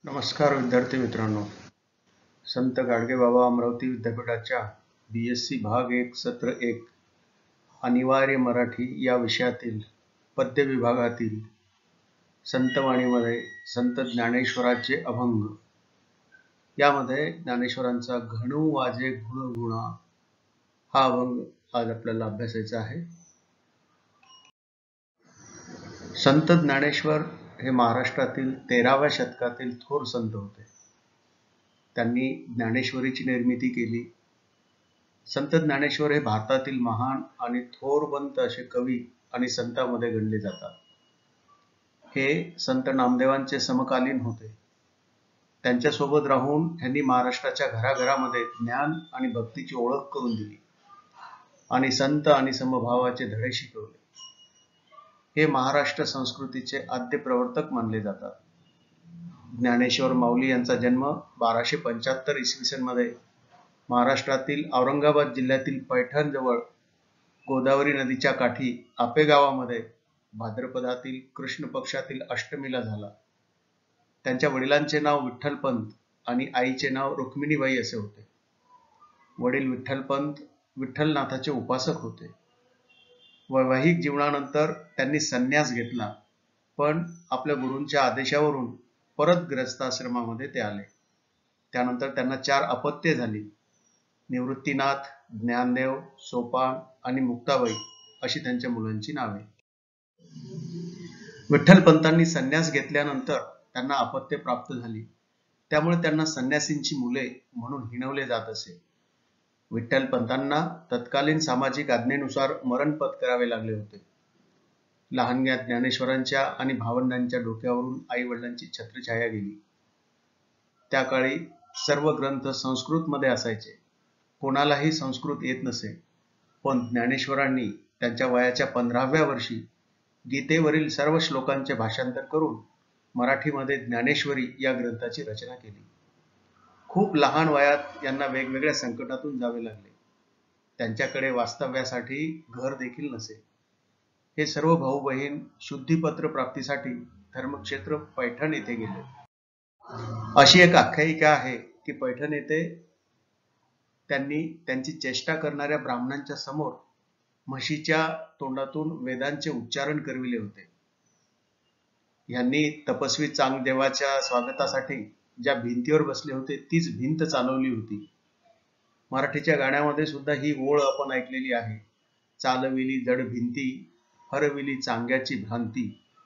नमस्कार विद्यार्थी मित्रांनो. संत गाडगेबाबा अमरावती विद्यापीठाच्या BSc भाग 1 सत्र 1 अनिवार्य मराठी या विषयातील पद्य विभागातील संतवाणीमध्ये संत ज्ञानेश्वराचे अभंग यामध्ये ज्ञानेश्वरांचा घणू वाजे गुण गुणा हा अभंग आज आपल्याला अभ्यासायचा आहे. संत ज्ञानेश्वर हे महाराष्ट्रातील 13व्या शतकातील थोर संत होते. त्यांनी ज्ञानेश्वरीची निर्मिती केली. संत ज्ञानेश्वर हे भारतातील महान आणि थोरवंत असे कवी आणि संतांमध्ये गणले जातात. हे संत नामदेवांचे समकालीन होते. त्यांच्यासोबत राहून यांनी महाराष्ट्राच्या घराघरामध्ये ज्ञान आणि भक्तीची ओळख करून दिली आणि संत आणि समभावाचे धडे शिकवले. हे महाराष्ट्र संस्कृतीचे आद्य प्रवर्तक मानले जातात. ज्ञानेश्वर माऊली यांचा जन्म 1275 इसवी सन मध्ये महाराष्ट्रातील औरंगाबाद जिल्ह्यातील पैठण जवळ गोदावरी नदीच्या काठी आपे गावामध्ये भाद्रपदातील कृष्ण पक्षातील अष्टमीला झाला. त्यांच्या वडिलांचे नाव विठ्ठलपंत आणि आईचे नाव रुक्मिणीबाई असे होते. वडील विठ्ठलपंत विठ्ठलनाथाचे उपासक होते. वैवाहिक जीवनानंतर त्यांनी संन्यास घेतला, पण आपल्या गुरूंच्या आदेशावरून परत ग्रस्ताश्रमामध्ये ते आले. त्यानंतर त्यांना 4 अपत्ये झाली. निवृत्तीनाथ, ज्ञानदेव, सोपान आणि मुक्ताबाई अशी त्यांच्या मुलांची नावे. विठ्ठलपंतांनी संन्यास घेतल्यानंतर त्यांना अपत्ये प्राप्त झाली. त्यामुळे त्यांना संन्यासींची मुले म्हणून हिणवले जात असे. विठ्ठलपंतांना तत्कालीन सामाजिक आज्ञेनुसार मरण पत्करावे लागले होते. लहानग्या ज्ञानेश्वरांच्या आणि भावंडांच्या डोक्यावरून आई वडिलांची छत्रछाया गेली. त्या काळी सर्व ग्रंथ संस्कृतमध्ये असायचे. कोणालाही संस्कृत येत नसे, पण ज्ञानेश्वरांनी त्यांच्या वयाच्या 15व्या वर्षी गीतेवरील सर्व श्लोकांचे भाषांतर करून मराठीमध्ये ज्ञानेश्वरी या ग्रंथाची रचना केली. खूप लहान वयात यांना वेगवेगळ्या संकटातून जावे लागले. त्यांच्याकडे वास्तव्यासाठी घर देखील नसे. हे सर्व भाऊ बहीण शुद्धीपत्र प्राप्तीसाठी धर्मक्षेत्र पैठण येथे गेले. अशी एक आख्यायिका आहे की पैठण येथे त्यांनी त्यांची चेष्टा करणाऱ्या ब्राह्मणांच्या समोर म्हशीच्या तोंडातून वेदांचे उच्चारण करविले होते. यांनी तपस्वी चांगदेवाच्या स्वागतासाठी ज्या भिंतीवर बसले होते तीच भिंत चालवली होती. मराठीच्या गाण्यामध्ये सुद्धा ही ओळ आपण ऐकलेली आहे. चालविली जड भिंती, हरविली चांग्याची भ्रांती.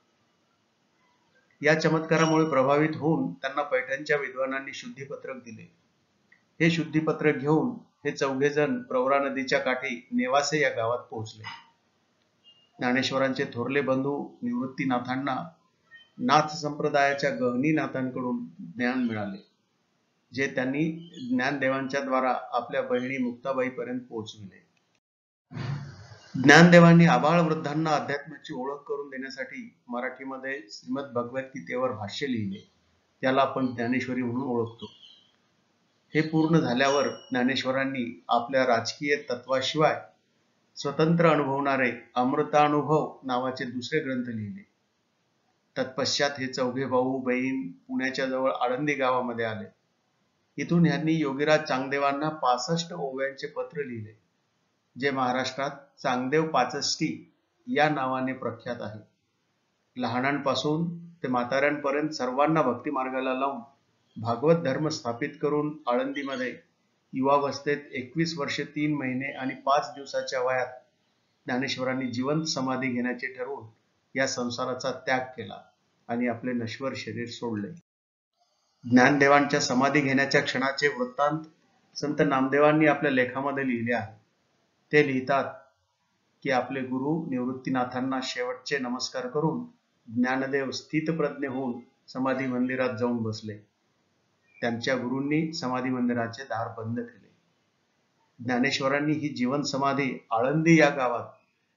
या चमत्कारामुळे प्रभावित होऊन त्यांना पैठणच्या विद्वानांनी शुद्धीपत्रक दिले. हे शुद्धीपत्रक घेऊन हे चौघेजण प्रवरा नदीच्या काठी नेवासे या गावात पोहोचले. ज्ञानेश्वरांचे थोरले बंधू निवृत्तीनाथांना नाथ संप्रदायाच्या गहनीनाथांकडून ज्ञान मिळाले, जे त्यांनी ज्ञानदेवांच्या द्वारा आपल्या बहिणी मुक्ताबाई पर्यंत पोहोचविले. ज्ञानदेवांनी आबाळ वृद्धांना अध्यात्माची ओळख करून देण्यासाठी मराठीमध्ये श्रीमद भगवद्गीतेवर भाष्य लिहिले. त्याला आपण ज्ञानेश्वरी म्हणून ओळखतो. हे पूर्ण झाल्यावर ज्ञानेश्वरांनी आपल्या राजकीय तत्वाशिवाय स्वतंत्र अनुभवणारे अमृतानुभव नावाचे दुसरे ग्रंथ लिहिले. तत्पश्चात हे चौघे भाऊ बहीण पुण्याच्या जवळ आळंदी गावामध्ये आले. इथून यांनी योगीराज चांगदेवांना 65 ओव्यांचे पत्र लिहिले, जे महाराष्ट्रात चांगदेव 65 या नावाने प्रख्यात आहे. लहानांपासून ते म्हाताऱ्यांपर्यंत सर्वांना भक्ती मार्गाला लावून भागवत धर्म स्थापित करून आळंदीमध्ये युवावस्थेत 21 वर्षे 3 महिने आणि 5 दिवसाच्या वयात ज्ञानेश्वरांनी जिवंत समाधी घेण्याचे ठरवून या संसाराचा त्याग केला आणि आपले नश्वर शरीर सोडले. ज्ञानदेवांच्या समाधी घेण्याच्या क्षणाचे वृत्तांत संत नामदेवांनी आपल्या लेखामध्ये लिहिले आहे. ते लिहितात की आपले गुरु निवृत्तीनाथांना शेवटचे नमस्कार करून ज्ञानदेव स्थितप्रज्ञ होऊन समाधी मंदिरात जाऊन बसले. त्यांच्या गुरूंनी समाधी मंदिराचे दार बंद केले. ज्ञानेश्वरांनी ही जीवन समाधी आळंदी या गावात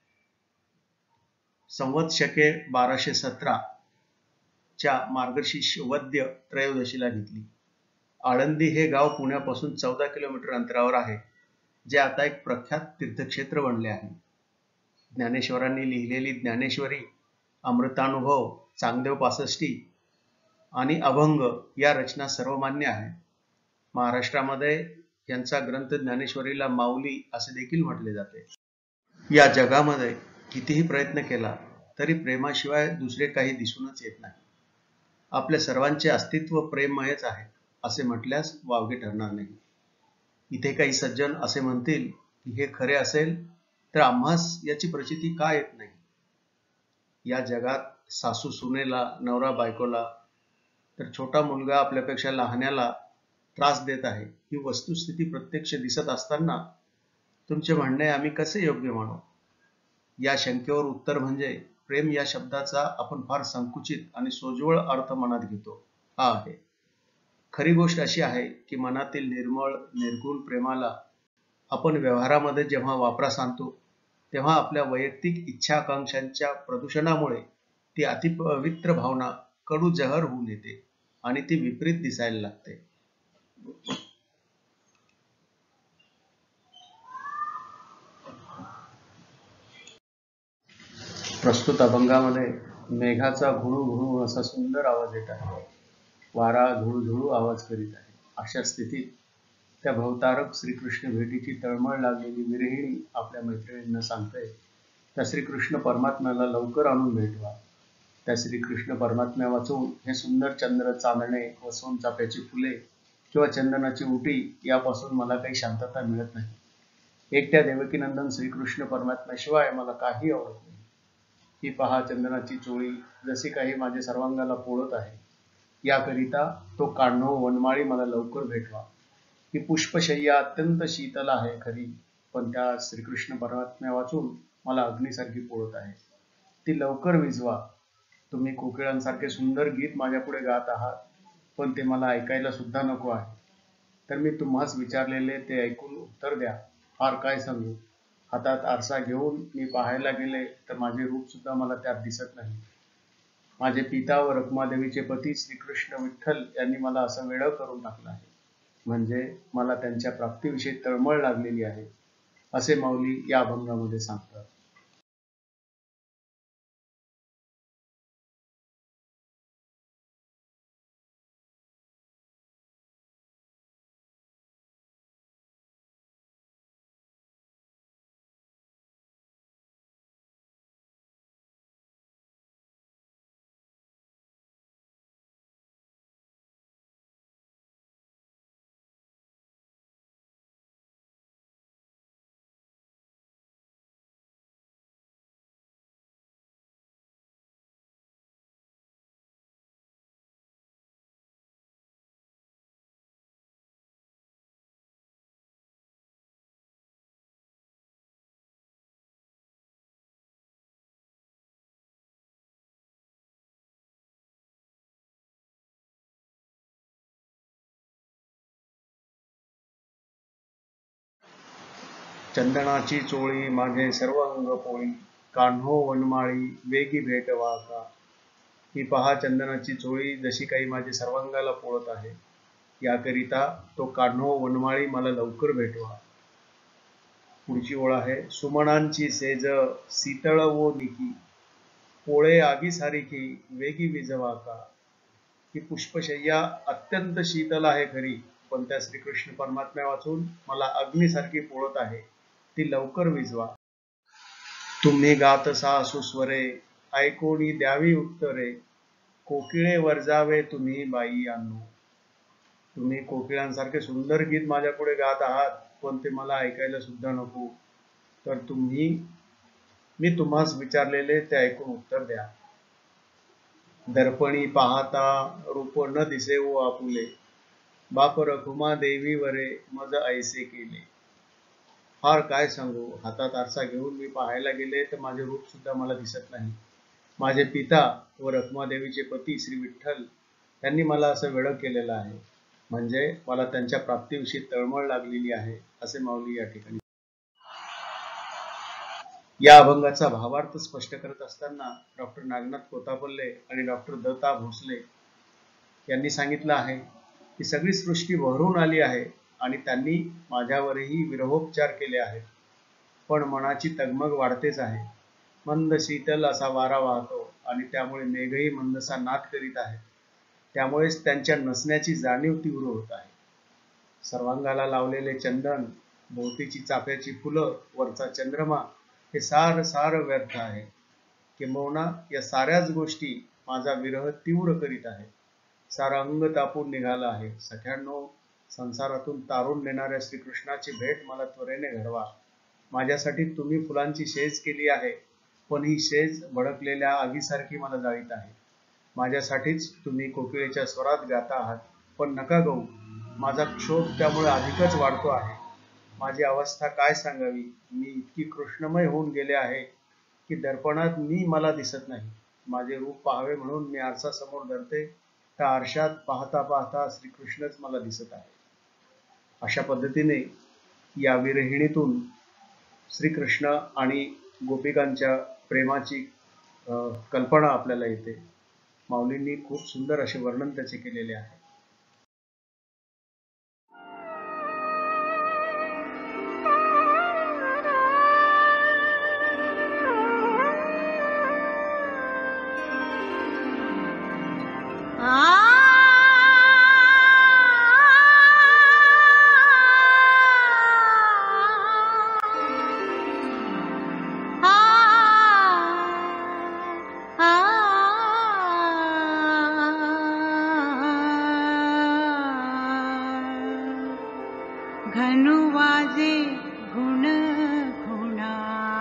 संवत शके 1217 च्या मार्गशीर्ष वद्य त्रयोदशीला घेतली. आळंदी हे गाव पुण्यापासून 14 किलोमीटर अंतरावर आहे, जे आता एक प्रख्यात तीर्थक्षेत्र बनले आहे. ज्ञानेश्वरांनी लिहिलेली ज्ञानेश्वरी, अमृतानुभव, चांगदेव 65 आणि अभंग या रचना सर्वमान्य आहेत. महाराष्ट्रामध्ये यांचा ग्रंथ ज्ञानेश्वरीला माऊली असे देखील म्हटले जाते. या जगामध्ये कितीही प्रयत्न केला तरी प्रेमाशिवाय दुसरे काही दिसूनच येत नाही. आपल्या सर्वांचे अस्तित्व प्रेममयच आहे असे म्हटल्यास वावगे ठरणार नाही. इथे काही सज्जन असे म्हणतील की हे खरे असेल तर आम्हास याची प्रचिती का येत नाही. या जगात सासू सुनेला, नवरा बायकोला, तर छोटा मुलगा आपल्यापेक्षा लहान्याला त्रास देत आहे ही वस्तुस्थिती प्रत्यक्ष दिसत असताना तुमचे म्हणणे आम्ही कसे योग्य मानू. या शंकेवर उत्तर म्हणजे प्रेम या शब्दाचा आपण फार संकुचित आणि सोज्वळ अर्थ मनात घेतो हा आहे. खरी गोष्ट अशी आहे की मनातील निर्मळ निर्गुण प्रेमाला आपण व्यवहारामध्ये जेव्हा वापरास आणतो तेव्हा आपल्या वैयक्तिक इच्छाकांक्षांच्या प्रदूषणामुळे ती अतिपवित्र भावना कडू जहर होऊन येते आणि ती विपरीत दिसायला लागते. प्रस्तुत अभंगामध्ये मेघाचा घुळू घुळू असा सुंदर आवाज येत आहे. वारा झुळझुळू आवाज करीत आहे. अशा स्थितीत त्या भवतारक श्रीकृष्ण भेटीची तळमळ लागलेली विरहिणी आपल्या मैत्रिणींना सांगते त्या श्रीकृष्ण परमात्म्याला लवकर आणून भेटवा. त्या श्रीकृष्ण परमात्म्या वाचून हे सुंदर चंद्र, चांदणे व सोनचाफ्याची फुले किंवा चंदनाची उटी यापासून मला काही शांतता मिळत नाही. एकट्या देवकीनंदन श्रीकृष्ण परमात्म्याशिवाय मला काही आवडत नाही. ही पहा चंदनाची चोळी जशी काही माझे सर्वांगाला पोळत आहे. याकरिता तो काढणो वनमाळी मला लवकर भेटवा. ही पुष्पशय्या अत्यंत शीतल आहे खरी, पण त्या श्रीकृष्ण परमात्म्या वाचून मला अग्नीसारखी पोळत आहे. ती लवकर विझवा. तुम्ही कोकिळांसारखे सुंदर गीत माझ्यापुढे गात आहात, पण ते मला ऐकायला सुद्धा नको आहे. तर मी तुम्हास विचारलेले ते ऐकून उत्तर द्या. फार काय सांगू. हातात आरसा घेऊन मी पाहायला गेले तर माझे रूप सुद्धा मला त्यात दिसत नाही. माझे पिता व रखुमादेवीचे पती श्रीकृष्ण विठ्ठल यांनी मला असं वेडं करून टाकलं आहे. म्हणजे मला त्यांच्या प्राप्तीविषयी तळमळ लागलेली आहे असे माऊली या अभंगामध्ये सांगतात. चंदनाची चोळी माझे सर्व अंग पोळी, कान्हो वनमाळी वेगी भेटवा का. ही पहा चंदनाची चोळी जशी काही माझे सर्वांगाला पोळत आहे. याकरिता तो कान्हो वनमाळी मला लवकर भेटवा. पुढची ओळ आहे. सुमनांची सेज शीतळ वो निकी, पोळे आगी सारिखी वेगी विझवा का. ही पुष्पशय्या अत्यंत शीतल आहे खरी, पण त्या श्रीकृष्ण परमात्म्या वाचून मला अग्नीसारखी पोळत आहे. ती लवकर विझवा. तुम्ही गात सा सुस्वरे, ऐकोनी द्यावी उत्तरे, कोकिळे वर्जावे तुम्ही बाई आणू. तुम्ही कोकिळांसारखे सुंदर गीत माझ्यापुढे गात आहात, पण ते मला ऐकायला सुद्धा नको. तर मी तुम्हास विचारलेले ते ऐकून उत्तर द्या. दर्पणी पाहता रूप न दिसे वो आपुले, बाप रखुमा देवी वरे मज ऐसे केले. फार काय सांगू. हातात आरसा घेऊन मी पाहायला गेले तर माझे रूप सुद्धा मला दिसत नाही. माझे पिता व रखुमादेवीचे पती श्री विठ्ठल यांनी मला असं वेडं केलेलं आहे. म्हणजे मला त्यांच्या प्राप्तीविषयी तळमळ लागलेली आहे असे माऊली या ठिकाणी. या अभंगाचा भावार्थ स्पष्ट करत असताना डॉक्टर नागनाथ कोतापल्ले आणि डॉक्टर दत्ता भोसले यांनी सांगितलं आहे की सगळी सृष्टी बहरून आली आहे आणि त्यांनी माझ्यावरही विरहोपचार केले आहेत, पण मनाची तगमग वाढतेच आहे. मंद शीतल असा वारा वाहतो आणि त्यामुळे मेघही मंदसा नाद करीत आहे. त्यामुळेच त्यांच्या नसण्याची जाणीव तीव्र होत आहे. सर्वांगाला लावलेले चंदन, भोवतीची चाफ्याची फुलं, वरचा चंद्रमा हे सार सार व्यर्थ आहे. किंबहुना या साऱ्याच गोष्टी माझा विरह तीव्र करीत आहे. सारा अंग तापून निघाला आहे. सख्यांनो, संसारातून तारून नेणाऱ्या श्रीकृष्णाची भेट मला त्वरेने घडवा. माझ्यासाठी तुम्ही फुलांची शेज केली आहे, पण ही शेज भडकलेल्या आगीसारखी मला जाळीत आहे. माझ्यासाठीच तुम्ही कोकिळेच्या स्वरात गाता आहात, पण नका गाऊ. माझा क्षोभ त्यामुळे अधिकच वाढतो आहे. माझी अवस्था काय सांगावी. मी इतकी कृष्णमय होऊन गेले आहे की दर्पणात मी मला दिसत नाही. माझे रूप पाहावे म्हणून मी आरसा समोर धरते, त्या आरशात पाहता पाहता श्रीकृष्णच मला दिसत आहे. अशा पद्धतीने या विरहिणीतून श्रीकृष्ण आणि गोपिकांच्या प्रेमाची कल्पना आपल्याला येते. माऊलींनी खूप सुंदर असे वर्णन त्याचे केलेले आहे. घनु वाजे घुण घुणा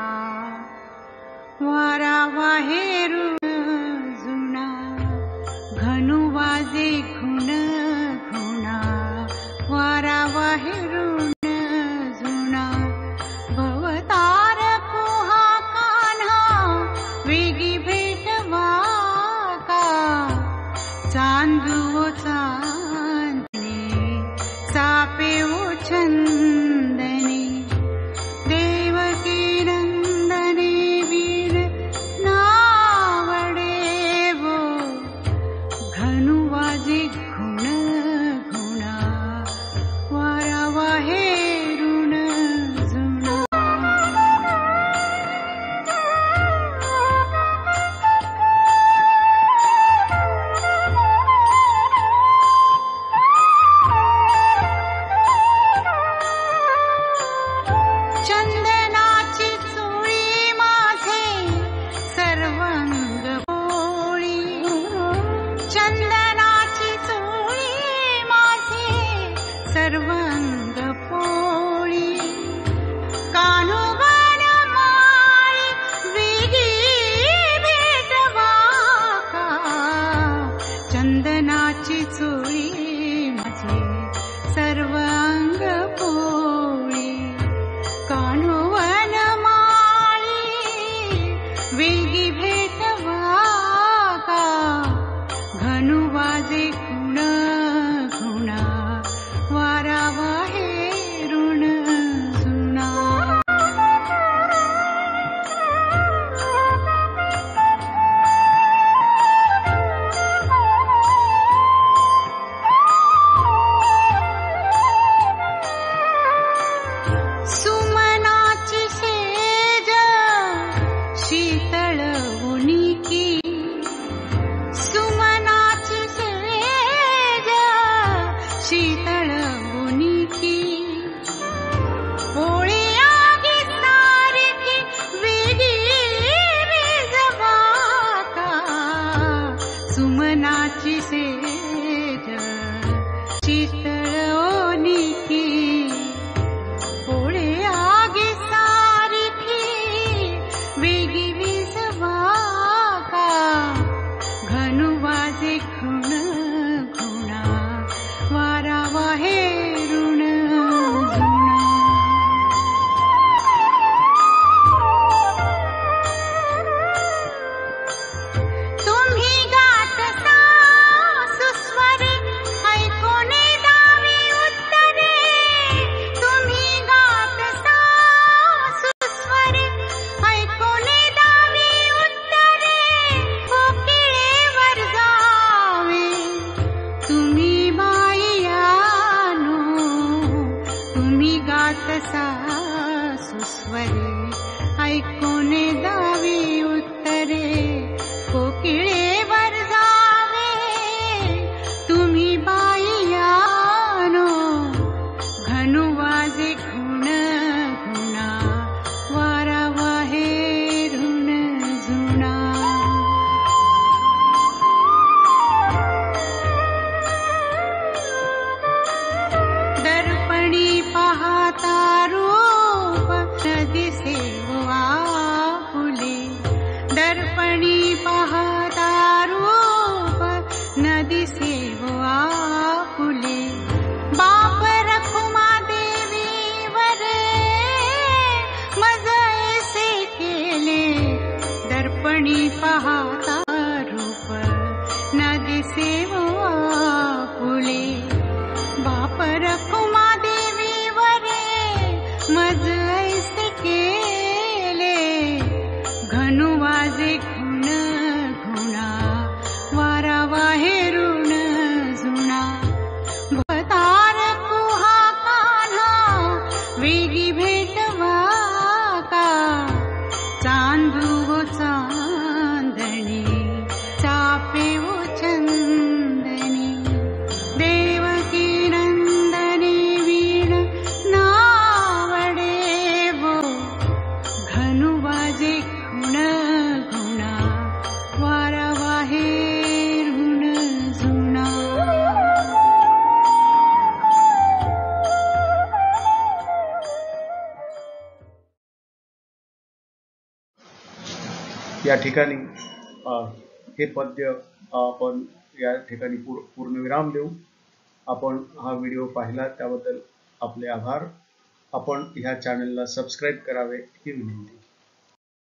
वारा वाहेरून जुना. घनु वाजे घुण घुणा वारा वाहेरून जुना. भवतार कुहा कान्हा वेगी भेटवा का. चांदू चांदणे चापे चंदने देवकी नंदने वीण नावडे वो. घनु वाजे घुण घुणा वारा वाहेरून जुना. चंदनाची चोळी माझे सर्वांग पोळी. चंदनाची चोळी माझे सर्वांग पोळी. कान्होवन माळी वेगी भेटवा का. चंदनाची चोळी माझे सर्वांग पोळी. कान्होवन माळी वेगी भेटवा का. घनु वाजे घुण घुणा वारा वाहेरून जुना. सुमनाची शेज शीतळ उनिकी. सुमनाची शेज शीतळ उनिकी. पोळी आगी सारखी वेगी विझवा का. सुमनाची शेज शीतळ उनिकी. पोळे आगी सारखी वेगी विझवा का. घनु वाजे घुण घुणा वारा वाहेरून जुना. तुम्ही गात सुस्वरे ऐकोने दा या ठिकाणी हे पद्य आपण या ठिकाणी पूर्णविराम देऊ. आपण हा व्हिडिओ पाहिला त्याबद्दल आपले आभार. आपण ह्या चॅनलला सबस्क्राईब करावे ही विनंती.